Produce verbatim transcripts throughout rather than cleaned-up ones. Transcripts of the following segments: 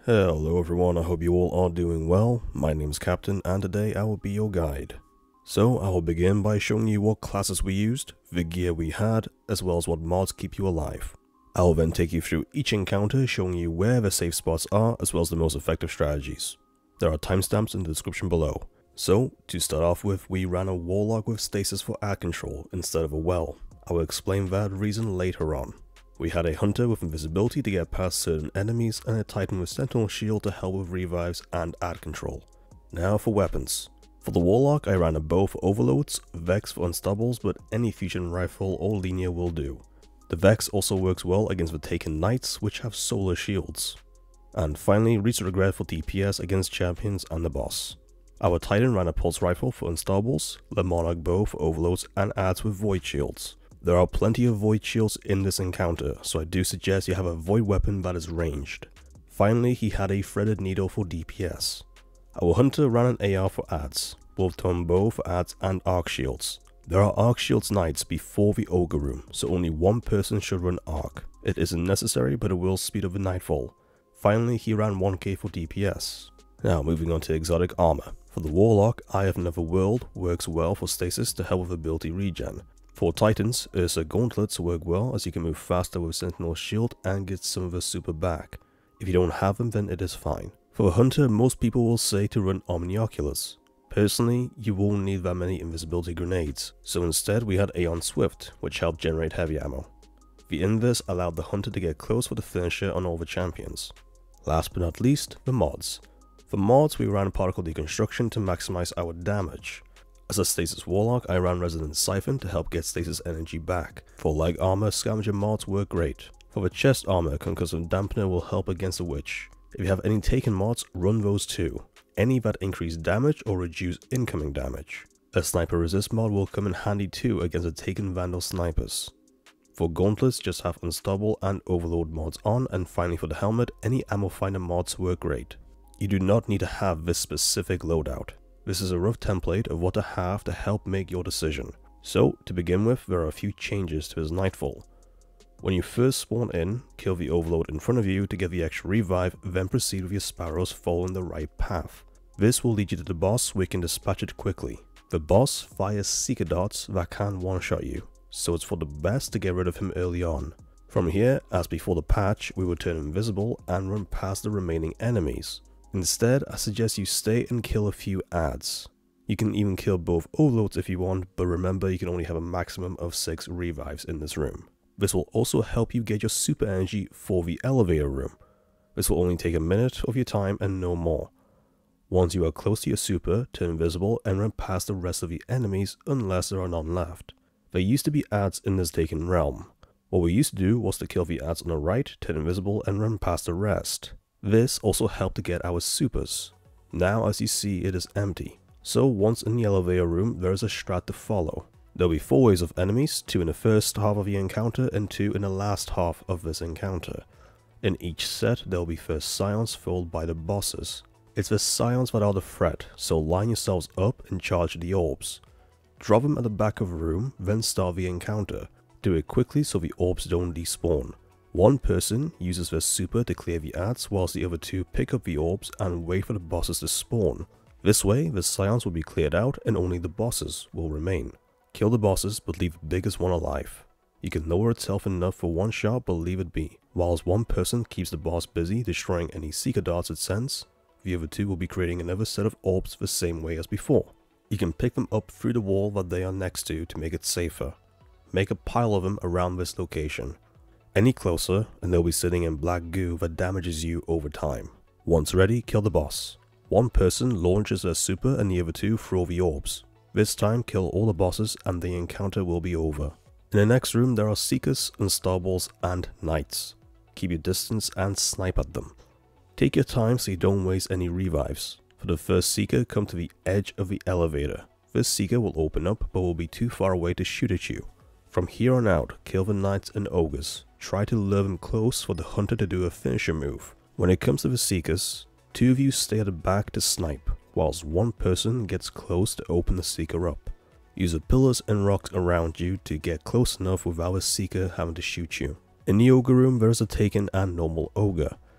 Hello everyone, I hope you all are doing well. My name is Captain and today I will be your guide. So I will begin by showing you what classes we used, the gear we had, as well as what mods keep you alive. I will then take you through each encounter showing you where the safe spots are as well as the most effective strategies. There are timestamps in the description below. So to start off with, we ran a warlock with stasis for ad control instead of a well. I will explain that reason later on. We had a hunter with invisibility to get past certain enemies and a titan with sentinel shield to help with revives and ad control. Now for weapons. For the warlock I ran a bow for overloads, vex for unstoppables, but any fusion rifle or linear will do. The vex also works well against the taken knights which have solar shields. And finally Reach of Regret for D P S against champions and the boss. Our titan ran a pulse rifle for unstoppables, the monarch bow for overloads and adds with void shields. There are plenty of void shields in this encounter, so I do suggest you have a void weapon that is ranged. Finally, he had a threaded needle for D P S. Our hunter ran an A R for adds, both tone bow for adds and arc shields. There are arc shields knights before the ogre room, so only one person should run arc. It isn't necessary, but it will speed up the nightfall. Finally, he ran one K for D P S. Now moving on to exotic armor. For the warlock, Eye of Another World works well for stasis to help with ability regen. For titans, Ursa gauntlets work well as you can move faster with sentinel shield and get some of the super back. If you don't have them, then it is fine. For a hunter, most people will say to run omnioculars. Personally, you won't need that many invisibility grenades, so instead we had Aeon Swift, which helped generate heavy ammo. The inverse allowed the hunter to get close for the finisher on all the champions. Last but not least, the mods. For mods, we ran particle deconstruction to maximize our damage. As a stasis warlock, I ran Resonant Siphon to help get stasis energy back. For leg armor, scavenger mods work great. For the chest armor, Concussive Dampener will help against the witch. If you have any taken mods, run those too. Any that increase damage or reduce incoming damage. A sniper resist mod will come in handy too against the taken vandal snipers. For gauntlets, just have unstoppable and overload mods on, and finally for the helmet, any ammo finder mods work great. You do not need to have this specific loadout. This is a rough template of what to have to help make your decision. So, to begin with, there are a few changes to his Nightfall. When you first spawn in, kill the overload in front of you to get the extra revive, then proceed with your sparrows following the right path. This will lead you to the boss where you can dispatch it quickly. The boss fires seeker darts that can one-shot you, so it's for the best to get rid of him early on. From here, as before the patch, we will turn invisible and run past the remaining enemies. Instead, I suggest you stay and kill a few adds. You can even kill both overloads if you want, but remember you can only have a maximum of six revives in this room. This will also help you get your super energy for the elevator room. This will only take a minute of your time and no more. Once you are close to your super, turn invisible and run past the rest of the enemies unless there are none left. There used to be adds in this taken realm. What we used to do was to kill the adds on the right, turn invisible and run past the rest. This also helped to get our supers. Now as you see, it is empty. So once in the elevator room, there is a strat to follow. There will be four waves of enemies, two in the first half of the encounter and two in the last half of this encounter. In each set, there will be first scions followed by the bosses. It's the scions that are the threat, so line yourselves up and charge the orbs. Drop them at the back of the room, then start the encounter. Do it quickly so the orbs don't despawn. One person uses their super to clear the adds whilst the other two pick up the orbs and wait for the bosses to spawn. This way, the scions will be cleared out and only the bosses will remain. Kill the bosses but leave the biggest one alive. You can lower itself enough for one shot but leave it be. Whilst one person keeps the boss busy destroying any seeker darts it sends, the other two will be creating another set of orbs the same way as before. You can pick them up through the wall that they are next to to make it safer. Make a pile of them around this location. Any closer and they'll be sitting in black goo that damages you over time. Once ready, kill the boss. One person launches their super and the other two throw the orbs. This time kill all the bosses and the encounter will be over. In the next room there are seekers, unstoppables and knights. Keep your distance and snipe at them. Take your time so you don't waste any revives. For the first seeker, come to the edge of the elevator. This seeker will open up but will be too far away to shoot at you. From here on out, kill the knights and ogres. Try to lure them close for the hunter to do a finisher move. When it comes to the seekers, two of you stay at the back to snipe, whilst one person gets close to open the seeker up. Use the pillars and rocks around you to get close enough without a seeker having to shoot you. In the ogre room there is a taken and normal ogre.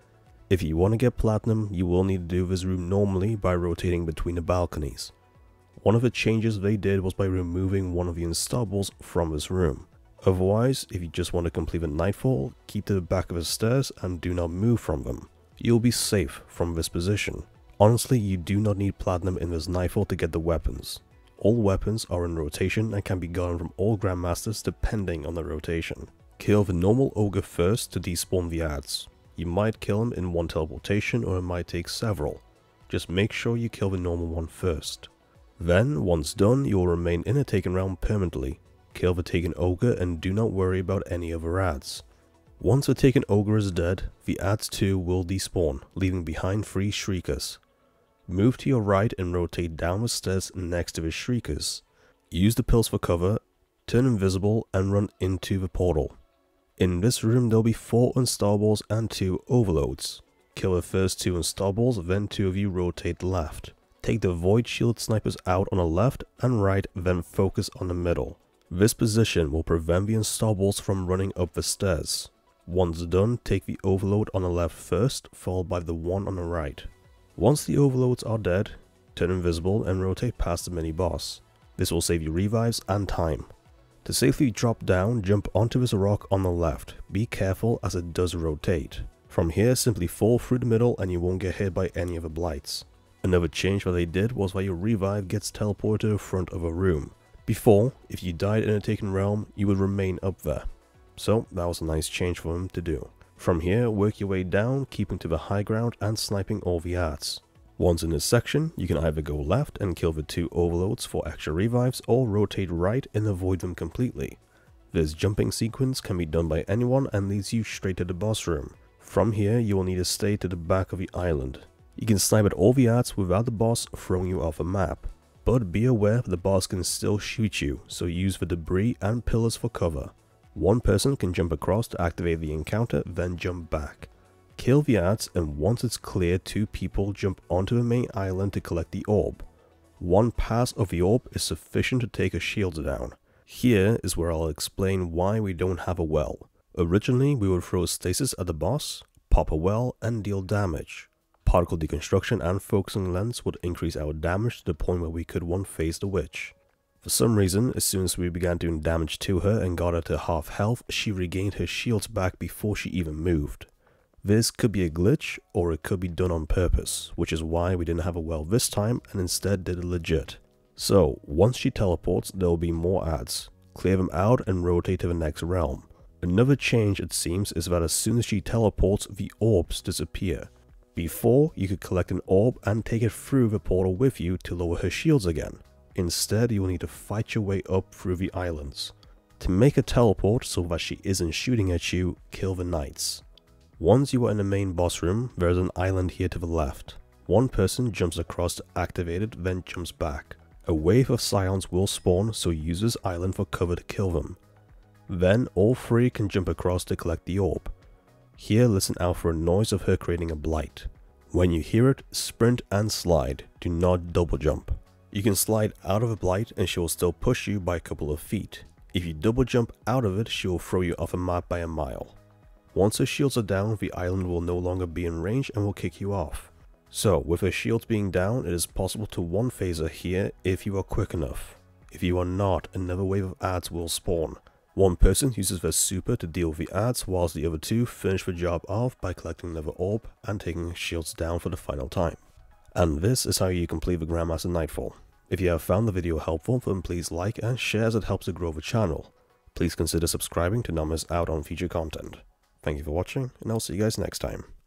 If you want to get platinum, you will need to do this room normally by rotating between the balconies. One of the changes they did was by removing one of the installables from this room. Otherwise, if you just want to complete the Nightfall, keep to the back of the stairs and do not move from them. You'll be safe from this position. Honestly, you do not need platinum in this Nightfall to get the weapons. All weapons are in rotation and can be gotten from all Grandmasters depending on the rotation. Kill the normal Ogre first to despawn the ads. You might kill him in one teleportation or it might take several. Just make sure you kill the normal one first. Then, once done, you will remain in a taken realm permanently. Kill the taken Ogre and do not worry about any other ads. Once the taken Ogre is dead, the ads too will despawn, leaving behind three Shriekers. Move to your right and rotate down the stairs next to the Shriekers. Use the pills for cover, turn invisible and run into the portal. In this room there will be four installables and two overloads. Kill the first two installables, then two of you rotate left. Take the void shield snipers out on the left and right, then focus on the middle. This position will prevent the installables from running up the stairs. Once done, take the overload on the left first, followed by the one on the right. Once the overloads are dead, turn invisible and rotate past the mini boss. This will save you revives and time. To safely drop down, jump onto this rock on the left. Be careful as it does rotate. From here, simply fall through the middle and you won't get hit by any of the blights. Another change that they did was that your revive gets teleported to the front of a room. Before, if you died in a taken realm, you would remain up there. So that was a nice change for them to do. From here, work your way down, keeping to the high ground and sniping all the ads. Once in this section, you can either go left and kill the two overloads for extra revives, or rotate right and avoid them completely. This jumping sequence can be done by anyone and leads you straight to the boss room. From here, you will need to stay to the back of the island. You can snipe at all the ads without the boss throwing you off a map. But be aware the boss can still shoot you, so use the debris and pillars for cover. One person can jump across to activate the encounter, then jump back. Kill the ads, and once it's clear, two people jump onto the main island to collect the orb. One pass of the orb is sufficient to take a shield down. Here is where I'll explain why we don't have a well. Originally, we would throw stasis at the boss, pop a well, and deal damage. Particle deconstruction and focusing lens would increase our damage to the point where we could one-phase the witch. For some reason, as soon as we began doing damage to her and got her to half health, she regained her shields back before she even moved. This could be a glitch, or it could be done on purpose, which is why we didn't have a well this time and instead did it legit. So, once she teleports, there will be more ads. Clear them out and rotate to the next realm. Another change, it seems, is that as soon as she teleports, the orbs disappear. Before, you could collect an orb and take it through the portal with you to lower her shields again. Instead, you will need to fight your way up through the islands. To make a teleport so that she isn't shooting at you, kill the knights. Once you are in the main boss room, there is an island here to the left. One person jumps across to activate it, then jumps back. A wave of scions will spawn, so use this island for cover to kill them. Then all three can jump across to collect the orb. Here, listen out for a noise of her creating a blight. When you hear it, sprint and slide. Do not double jump. You can slide out of a blight and she will still push you by a couple of feet. If you double jump out of it, she will throw you off a map by a mile. Once her shields are down, the island will no longer be in range and will kick you off. So, with her shields being down, it is possible to one-phase her here if you are quick enough. If you are not, another wave of ads will spawn. One person uses their super to deal with the ads, whilst the other two finish the job off by collecting another orb and taking shields down for the final time. And this is how you complete the Grandmaster Nightfall. If you have found the video helpful, then please like and share as it helps to grow the channel. Please consider subscribing to not miss out on future content. Thank you for watching, and I'll see you guys next time.